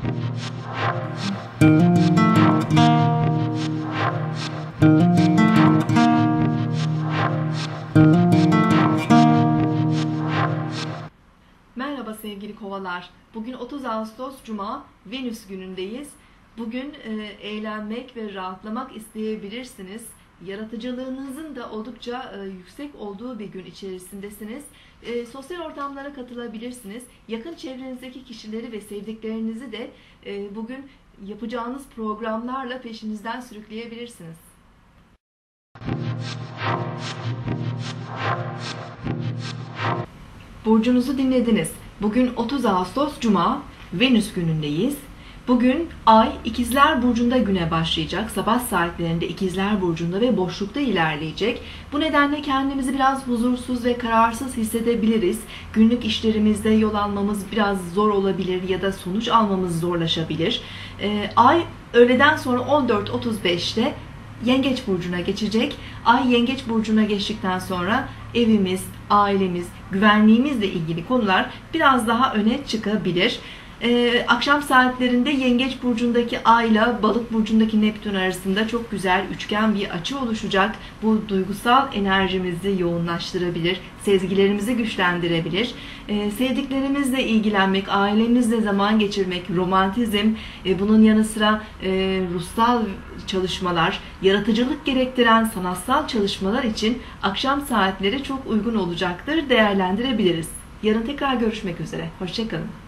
Merhaba sevgili kovalar. Bugün 30 Ağustos Cuma, Venüs günündeyiz. Bugün eğlenmek ve rahatlamak isteyebilirsiniz. Yaratıcılığınızın da oldukça yüksek olduğu bir gün içerisindesiniz. Sosyal ortamlara katılabilirsiniz. Yakın çevrenizdeki kişileri ve sevdiklerinizi de bugün yapacağınız programlarla peşinizden sürükleyebilirsiniz. Burcunuzu dinlediniz. Bugün 30 Ağustos Cuma, Venüs günündeyiz. Bugün Ay İkizler Burcu'nda güne başlayacak. Sabah saatlerinde İkizler Burcu'nda ve boşlukta ilerleyecek. Bu nedenle kendimizi biraz huzursuz ve kararsız hissedebiliriz. Günlük işlerimizde yol almamız biraz zor olabilir ya da sonuç almamız zorlaşabilir. Ay öğleden sonra 14.35'te Yengeç Burcu'na geçecek. Ay Yengeç Burcu'na geçtikten sonra evimiz, ailemiz, güvenliğimizle ilgili konular biraz daha öne çıkabilir. Akşam saatlerinde Yengeç Burcu'ndaki Ay ile Balık Burcu'ndaki Neptün arasında çok güzel üçgen bir açı oluşacak. Bu duygusal enerjimizi yoğunlaştırabilir, sezgilerimizi güçlendirebilir. Sevdiklerimizle ilgilenmek, ailemizle zaman geçirmek, romantizm, bunun yanı sıra ruhsal çalışmalar, yaratıcılık gerektiren sanatsal çalışmalar için akşam saatleri çok uygun olacaktır, değerlendirebiliriz. Yarın tekrar görüşmek üzere. Hoşça kalın.